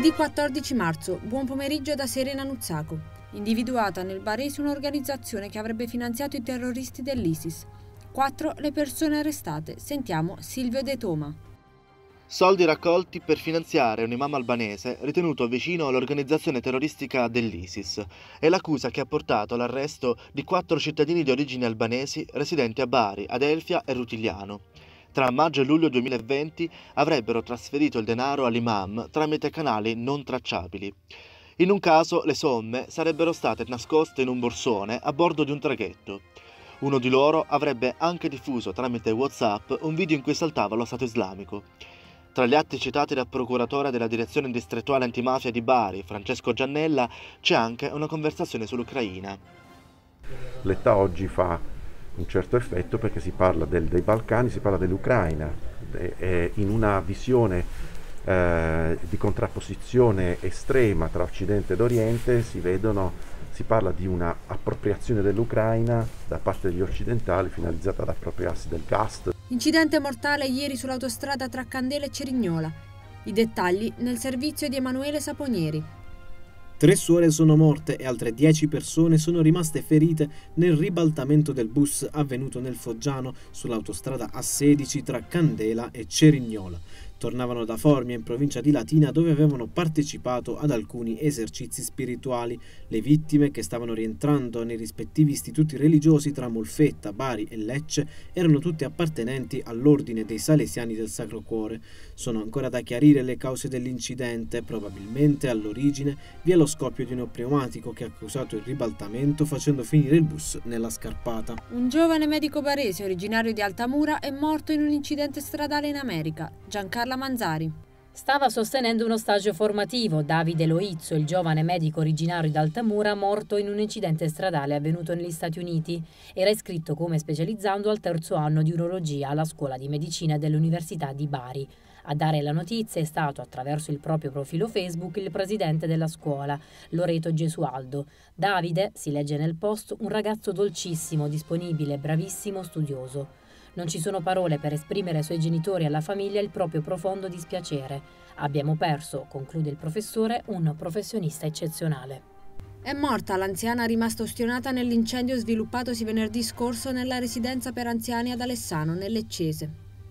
Giovedì 14 marzo, buon pomeriggio da Serena Nuzzaco. Individuata nel barese un'organizzazione che avrebbe finanziato i terroristi dell'ISIS. 4 le persone arrestate. Sentiamo Silvio De Toma. Soldi raccolti per finanziare un imam albanese ritenuto vicino all'organizzazione terroristica dell'ISIS. È l'accusa che ha portato all'arresto di 4 cittadini di origini albanesi residenti a Bari, Adelfia e Rutigliano. Tra maggio e luglio 2020 avrebbero trasferito il denaro all'imam tramite canali non tracciabili. In un caso le somme sarebbero state nascoste in un borsone a bordo di un traghetto. Uno di loro avrebbe anche diffuso tramite WhatsApp un video in cui saltava lo Stato islamico. Tra gli atti citati dal procuratore della direzione distrettuale antimafia di Bari, Francesco Giannella, c'è anche una conversazione sull'Ucraina. L'età oggi fa un certo effetto perché si parla dei Balcani, si parla dell'Ucraina, in una visione di contrapposizione estrema tra Occidente ed Oriente si parla di una appropriazione dell'Ucraina da parte degli occidentali finalizzata ad appropriarsi del gas. Incidente mortale ieri sull'autostrada tra Candela e Cerignola. I dettagli nel servizio di Emanuele Saponieri. 3 suore sono morte e altre 10 persone sono rimaste ferite nel ribaltamento del bus avvenuto nel Foggiano sull'autostrada A16 tra Candela e Cerignola. Tornavano da Formia in provincia di Latina dove avevano partecipato ad alcuni esercizi spirituali. Le vittime, che stavano rientrando nei rispettivi istituti religiosi tra Molfetta, Bari e Lecce, erano tutte appartenenti all'ordine dei Salesiani del Sacro Cuore. Sono ancora da chiarire le cause dell'incidente. Probabilmente all'origine vi è lo scoppio di uno pneumatico che ha causato il ribaltamento facendo finire il bus nella scarpata. Un giovane medico barese originario di Altamura è morto in un incidente stradale in America. Giancarlo Manzari. Stava sostenendo uno stage formativo. Davide Loizzo, il giovane medico originario di Altamura, morto in un incidente stradale avvenuto negli Stati Uniti. Era iscritto come specializzando al 3° anno di urologia alla scuola di medicina dell'Università di Bari. A dare la notizia è stato, attraverso il proprio profilo Facebook, il presidente della scuola, Loreto Gesualdo. Davide, si legge nel post, un ragazzo dolcissimo, disponibile, bravissimo, studioso. Non ci sono parole per esprimere ai suoi genitori e alla famiglia il proprio profondo dispiacere. Abbiamo perso, conclude il professore, un professionista eccezionale. È morta l'anziana rimasta ustionata nell'incendio sviluppatosi venerdì scorso nella residenza per anziani ad Alessano, nel Leccese.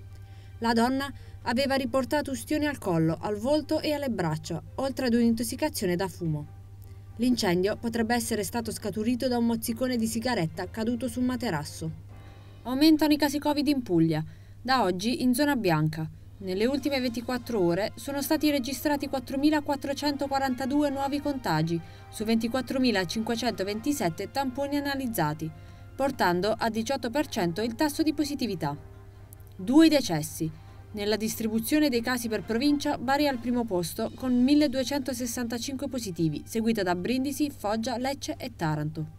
La donna aveva riportato ustioni al collo, al volto e alle braccia, oltre ad un'intossicazione da fumo. L'incendio potrebbe essere stato scaturito da un mozzicone di sigaretta caduto su un materasso. Aumentano i casi Covid in Puglia. Da oggi in zona bianca. Nelle ultime 24 ore sono stati registrati 4.442 nuovi contagi su 24.527 tamponi analizzati, portando a 18% il tasso di positività. 2 decessi. Nella distribuzione dei casi per provincia, Bari è al primo posto con 1.265 positivi, seguita da Brindisi, Foggia, Lecce e Taranto.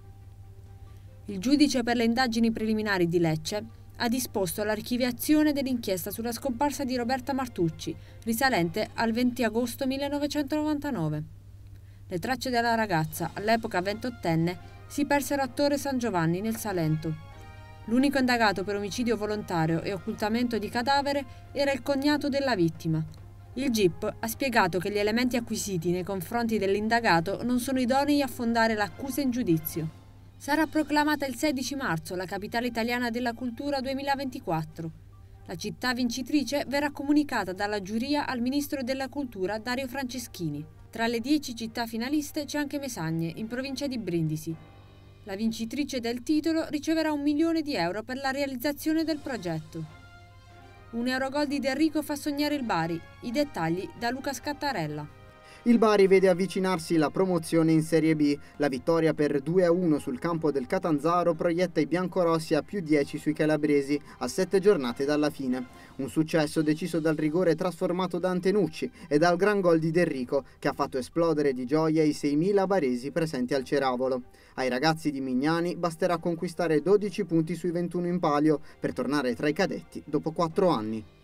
Il giudice per le indagini preliminari di Lecce ha disposto l'archiviazione dell'inchiesta sulla scomparsa di Roberta Martucci, risalente al 20 agosto 1999. Le tracce della ragazza, all'epoca 28enne, si persero a Torre San Giovanni, nel Salento. L'unico indagato per omicidio volontario e occultamento di cadavere era il cognato della vittima. Il GIP ha spiegato che gli elementi acquisiti nei confronti dell'indagato non sono idonei a fondare l'accusa in giudizio. Sarà proclamata il 16 marzo la capitale italiana della cultura 2024. La città vincitrice verrà comunicata dalla giuria al ministro della cultura Dario Franceschini. Tra le 10 città finaliste c'è anche Mesagne, in provincia di Brindisi. La vincitrice del titolo riceverà 1 milione di euro per la realizzazione del progetto. Un Eurogol di De Rico fa sognare il Bari. I dettagli da Luca Scattarella. Il Bari vede avvicinarsi la promozione in Serie B. La vittoria per 2-1 sul campo del Catanzaro proietta i biancorossi a +10 sui calabresi a 7 giornate dalla fine. Un successo deciso dal rigore trasformato da Antenucci e dal gran gol di De Rico, che ha fatto esplodere di gioia i 6.000 baresi presenti al Ceravolo. Ai ragazzi di Mignani basterà conquistare 12 punti sui 21 in palio per tornare tra i cadetti dopo 4 anni.